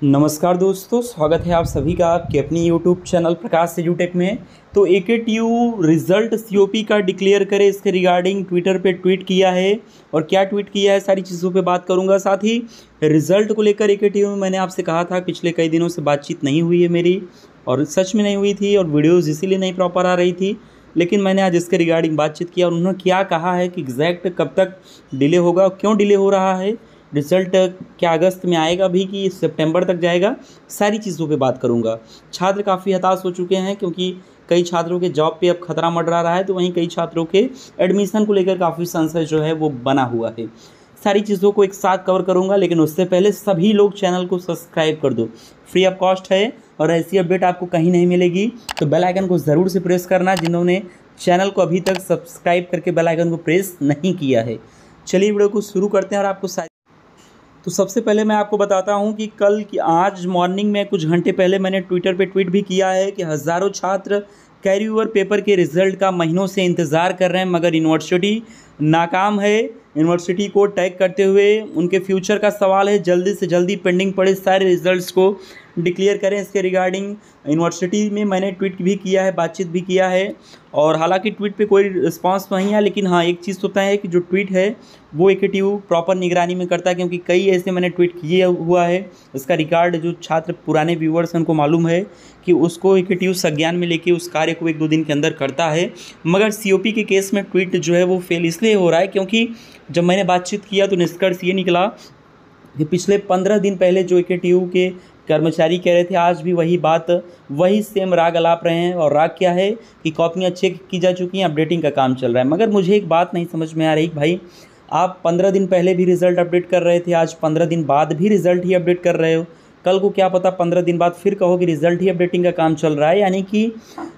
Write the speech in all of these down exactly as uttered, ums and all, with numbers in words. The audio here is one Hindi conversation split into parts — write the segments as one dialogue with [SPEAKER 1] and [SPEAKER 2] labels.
[SPEAKER 1] नमस्कार दोस्तों, स्वागत है आप सभी का आपके अपनी यूट्यूब चैनल प्रकाश एजुटेक में। तो A K T U result C O P का डिक्लेयर करे, इसके रिगार्डिंग ट्विटर पे ट्वीट किया है और क्या ट्वीट किया है सारी चीज़ों पे बात करूंगा। साथ ही रिज़ल्ट को लेकर ए के टी यू में मैंने आपसे कहा था पिछले कई दिनों से बातचीत नहीं हुई है मेरी, और सच में नहीं हुई थी और वीडियोज़ इसीलिए नहीं प्रॉपर आ रही थी, लेकिन मैंने आज इसके रिगार्डिंग बातचीत किया और उन्होंने क्या कहा है कि एग्जैक्ट कब तक डिले होगा, क्यों डिले हो रहा है, रिज़ल्ट क्या अगस्त में आएगा भी कि सितंबर तक जाएगा, सारी चीज़ों पे बात करूंगा। छात्र काफ़ी हताश हो चुके हैं क्योंकि कई छात्रों के जॉब पे अब खतरा मंडरा रहा है, तो वहीं कई छात्रों के एडमिशन को लेकर काफ़ी संशय जो है वो बना हुआ है। सारी चीज़ों को एक साथ कवर करूंगा, लेकिन उससे पहले सभी लोग चैनल को सब्सक्राइब कर दो, फ्री ऑफ कॉस्ट है और ऐसी अपडेट आपको कहीं नहीं मिलेगी। तो बेल आइकन को ज़रूर से प्रेस करना जिन्होंने चैनल को अभी तक सब्सक्राइब करके बेल आइकन को प्रेस नहीं किया है। चलिए वीडियो को शुरू करते हैं और आपको सारी तो सबसे पहले मैं आपको बताता हूं कि कल की आज मॉर्निंग में कुछ घंटे पहले मैंने ट्विटर पे ट्वीट भी किया है कि हज़ारों छात्र कैरी ओवर पेपर के रिज़ल्ट का महीनों से इंतज़ार कर रहे हैं, मगर यूनिवर्सिटी नाकाम है। यूनिवर्सिटी को टैग करते हुए उनके फ्यूचर का सवाल है, जल्दी से जल्दी पेंडिंग पड़े सारे रिज़ल्ट्स को डिक्लेयर करें। इसके रिगार्डिंग यूनिवर्सिटी में मैंने ट्वीट भी किया है, बातचीत भी किया है, और हालांकि ट्वीट पे कोई रिस्पांस नहीं है, लेकिन हाँ एक चीज़ होता है कि जो ट्वीट है वो ए के टी यू प्रॉपर निगरानी में करता है, क्योंकि कई ऐसे मैंने ट्वीट किए हुआ है। इसका रिकॉर्ड जो छात्र पुराने व्यूअर्स हैं उनको मालूम है कि उसको ए के टी यू संज्ञान में लेके उस कार्य को एक दो दिन के अंदर करता है। मगर सी ओ पी के केस में ट्वीट जो है वो फेल इसलिए हो रहा है क्योंकि जब मैंने बातचीत किया तो निष्कर्ष ये निकला कि पिछले पंद्रह दिन पहले जो ए के टी यू के कर्मचारी कह रहे थे, आज भी वही बात, वही सेम राग अलाप रहे हैं। और राग क्या है कि कॉपियाँ चेक की जा चुकी हैं, अपडेटिंग का काम चल रहा है। मगर मुझे एक बात नहीं समझ में आ रही, भाई आप पंद्रह दिन पहले भी रिज़ल्ट अपडेट कर रहे थे, आज पंद्रह दिन बाद भी रिज़ल्ट ही अपडेट कर रहे हो, कल को क्या पता पंद्रह दिन बाद फिर कहो कि रिज़ल्ट ही अपडेटिंग का काम चल रहा है। यानी कि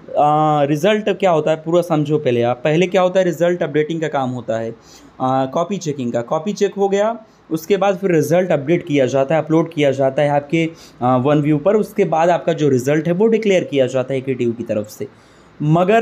[SPEAKER 1] रिज़ल्ट क्या होता है पूरा समझो पहले आप। पहले क्या होता है, रिज़ल्ट अपडेटिंग का काम होता है कॉपी चेकिंग का। कॉपी चेक हो गया, उसके बाद फिर रिज़ल्ट अपडेट किया जाता है, अपलोड किया जाता है आपके वन व्यू पर। उसके बाद आपका जो रिज़ल्ट है वो डिक्लेयर किया जाता है ए के टी यू की तरफ से। मगर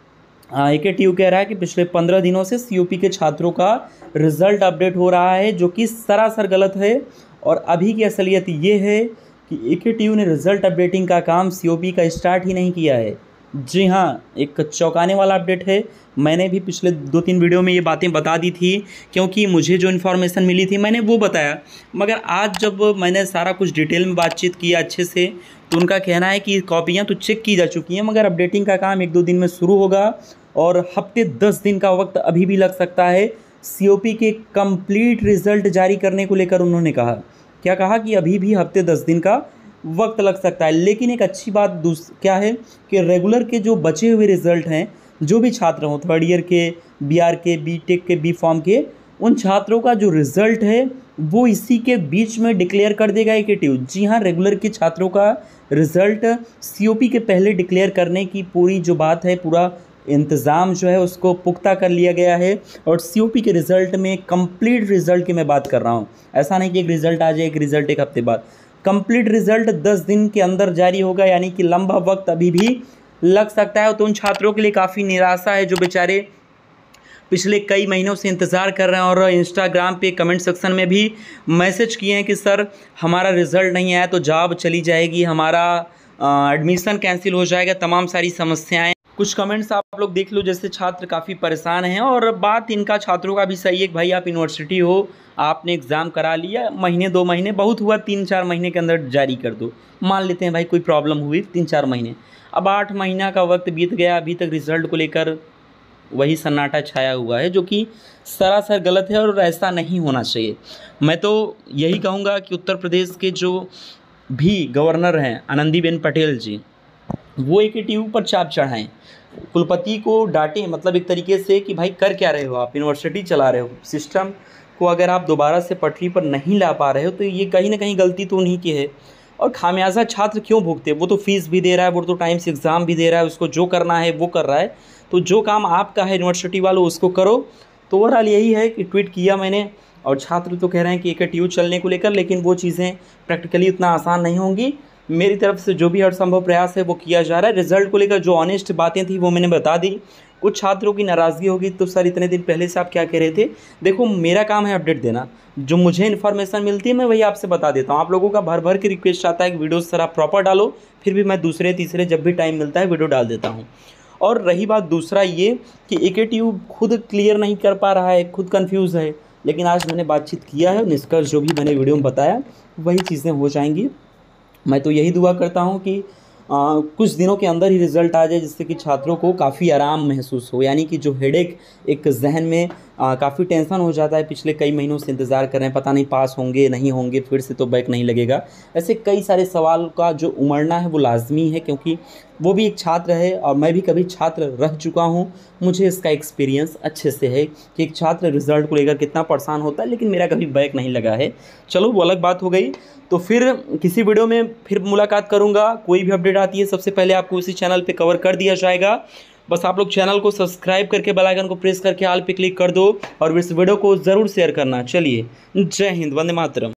[SPEAKER 1] ए के टी यू कह रहा है कि पिछले पंद्रह दिनों से सी ओ पी के छात्रों का रिज़ल्ट अपडेट हो रहा है, जो कि सरासर गलत है। और अभी की असलियत ये है कि ए के टी यू ने रिज़ल्ट अपडेटिंग का काम सी ओ पी का स्टार्ट ही नहीं किया है। जी हाँ, एक चौंकाने वाला अपडेट है। मैंने भी पिछले दो तीन वीडियो में ये बातें बता दी थी, क्योंकि मुझे जो इन्फॉर्मेशन मिली थी मैंने वो बताया। मगर आज जब मैंने सारा कुछ डिटेल में बातचीत किया अच्छे से, तो उनका कहना है कि कॉपियाँ तो चेक की जा चुकी हैं, मगर अपडेटिंग का काम एक दो दिन में शुरू होगा और हफ्ते दस दिन का वक्त अभी भी लग सकता है सी ओ पी के कंप्लीट रिज़ल्ट जारी करने को लेकर। उन्होंने कहा, क्या कहा कि अभी भी हफ्ते दस दिन का वक्त लग सकता है। लेकिन एक अच्छी बात दूस क्या है कि रेगुलर के जो बचे हुए रिज़ल्ट हैं, जो भी छात्र हों, थर्ड ईयर के, बी आर के, बी टेक के, बी फॉर्म के, उन छात्रों का जो रिज़ल्ट है वो इसी के बीच में डिक्लेयर कर देगा ए के टी यू। जी हाँ, रेगुलर के छात्रों का रिज़ल्ट सी ओ पी के पहले डिक्लेयर करने की पूरी जो बात है, पूरा इंतज़ाम जो है उसको पुख्ता कर लिया गया है। और सी ओ पी के रिज़ल्ट में कंप्लीट रिज़ल्ट की मैं बात कर रहा हूँ, ऐसा नहीं कि एक रिज़ल्ट आ जाए, एक रिज़ल्ट एक हफ्ते बाद। कंप्लीट रिज़ल्ट दस दिन के अंदर जारी होगा, यानी कि लंबा वक्त अभी भी लग सकता है। तो उन छात्रों के लिए काफ़ी निराशा है जो बेचारे पिछले कई महीनों से इंतज़ार कर रहे हैं और इंस्टाग्राम पे कमेंट सेक्शन में भी मैसेज किए हैं कि सर हमारा रिज़ल्ट नहीं आया तो जॉब चली जाएगी, हमारा एडमिशन कैंसिल हो जाएगा, तमाम सारी समस्याएं। कुछ कमेंट्स आप लोग देख लो, जैसे छात्र काफ़ी परेशान हैं। और बात इनका छात्रों का भी सही है कि भाई आप यूनिवर्सिटी हो, आपने एग्ज़ाम करा लिया, महीने दो महीने बहुत हुआ, तीन चार महीने के अंदर जारी कर दो। मान लेते हैं भाई कोई प्रॉब्लम हुई तीन चार महीने, अब आठ महीना का वक्त बीत गया, अभी तक रिज़ल्ट को लेकर वही सन्नाटा छाया हुआ है, जो कि सरासर गलत है और ऐसा नहीं होना चाहिए। मैं तो यही कहूँगा कि उत्तर प्रदेश के जो भी गवर्नर हैं आनंदीबेन पटेल जी, वो ए के टी यू पर चाप चढ़ाएं, कुलपति को डांटें, मतलब एक तरीके से कि भाई कर क्या रहे हो आप, यूनिवर्सिटी चला रहे हो, सिस्टम को अगर आप दोबारा से पटरी पर नहीं ला पा रहे हो तो ये कहीं ना कहीं गलती तो उन्हीं की है। और खामियाजा छात्र क्यों भुगते, वो तो फीस भी दे रहा है, वो तो टाइम से एग्ज़ाम भी दे रहा है, उसको जो करना है वो कर रहा है। तो जो काम आपका है यूनिवर्सिटी वालों उसको करो। तो ओवरऑल यही है कि ट्वीट किया मैंने, और छात्र तो कह रहे हैं कि ए के टी यू चलने को लेकर, लेकिन वो चीज़ें प्रैक्टिकली उतना आसान नहीं होंगी। मेरी तरफ से जो भी हर संभव प्रयास है वो किया जा रहा है। रिज़ल्ट को लेकर जो ऑनेस्ट बातें थी वो मैंने बता दी। कुछ छात्रों की नाराज़गी होगी तो सर इतने दिन पहले से आप क्या कह रहे थे। देखो मेरा काम है अपडेट देना, जो मुझे इन्फॉर्मेशन मिलती है मैं वही आपसे बता देता हूँ। आप लोगों का भर भर के रिक्वेस्ट आता है कि वीडियोस सर आप प्रॉपर डालो, फिर भी मैं दूसरे तीसरे जब भी टाइम मिलता है वीडियो डाल देता हूँ। और रही बात दूसरा ये कि ए के टी यू खुद क्लियर नहीं कर पा रहा है, खुद कंफ्यूज है, लेकिन आज मैंने बातचीत किया है, निष्कर्ष जो भी मैंने वीडियो में बताया वही चीज़ें हो जाएंगी। मैं तो यही दुआ करता हूँ कि आ, कुछ दिनों के अंदर ही रिज़ल्ट आ जाए, जिससे कि छात्रों को काफ़ी आराम महसूस हो। यानी कि जो हेडेक एक जहन में काफ़ी टेंशन हो जाता है, पिछले कई महीनों से इंतज़ार कर रहे हैं, पता नहीं पास होंगे नहीं होंगे, फिर से तो बैक नहीं लगेगा, ऐसे कई सारे सवाल का जो उमड़ना है वो लाजमी है, क्योंकि वो भी एक छात्र है और मैं भी कभी छात्र रह चुका हूँ। मुझे इसका एक्सपीरियंस अच्छे से है कि एक छात्र रिज़ल्ट को लेकर कितना परेशान होता है, लेकिन मेरा कभी बैक नहीं लगा है। चलो वो अलग बात हो गई। तो फिर किसी वीडियो में फिर मुलाकात करूँगा। कोई भी अपडेट आती है सबसे पहले आपको इसी चैनल पे कवर कर दिया जाएगा। बस आप लोग चैनल को सब्सक्राइब करके बेल आइकन को प्रेस करके ऑल पे क्लिक कर दो और इस वीडियो को ज़रूर शेयर करना। चलिए, जय हिंद, वंदे मातरम।